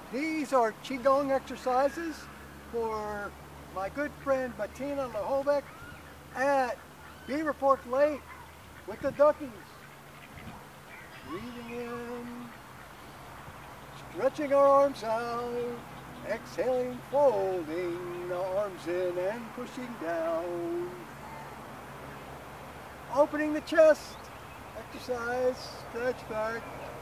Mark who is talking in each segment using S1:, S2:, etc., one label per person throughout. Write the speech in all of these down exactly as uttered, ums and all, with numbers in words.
S1: These are Qigong exercises for my good friend Bettina at Beaver Lake with the duckies. Breathing in, stretching our arms out, exhaling, folding the arms in and pushing down. Opening the chest, exercise, stretch back.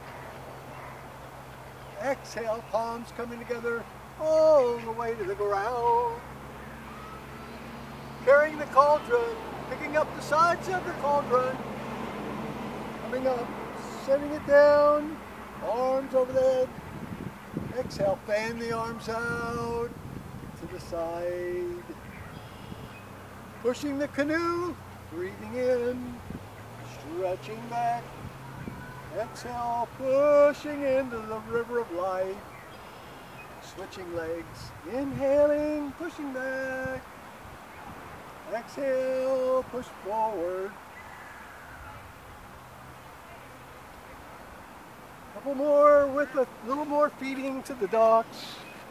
S1: Exhale, palms coming together all the way to the ground. Carrying the cauldron, picking up the sides of the cauldron, coming up, setting it down, arms over the head. Exhale, fan the arms out to the side. Pushing the canoe, breathing in, stretching back. Exhale, pushing into the river of life. Switching legs, inhaling, pushing back. Exhale, push forward. Couple more with a little more feeding to the ducks.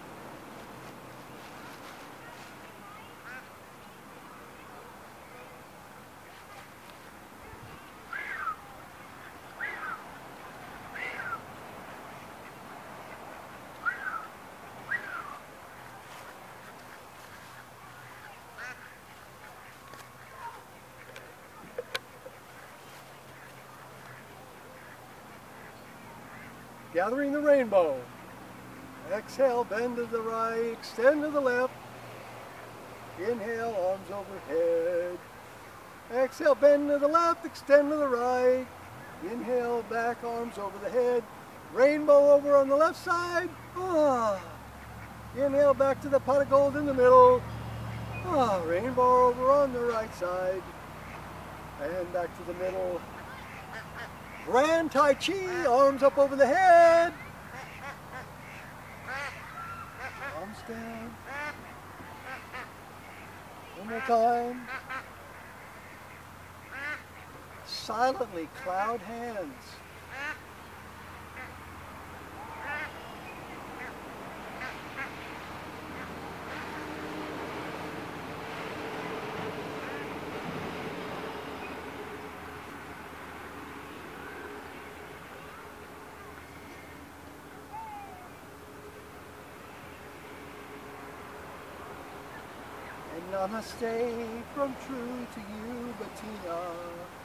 S1: Gathering the rainbow. Exhale, bend to the right, extend to the left. Inhale, arms overhead. Exhale, bend to the left, extend to the right. Inhale, back, arms over the head. Rainbow over on the left side. Ah. Inhale, back to the pot of gold in the middle. Ah. Rainbow over on the right side. And back to the middle. Grand Tai Chi, arms up over the head. Arms down. One more time. Silently, cloud hands. Namaste from true to you, Bettina.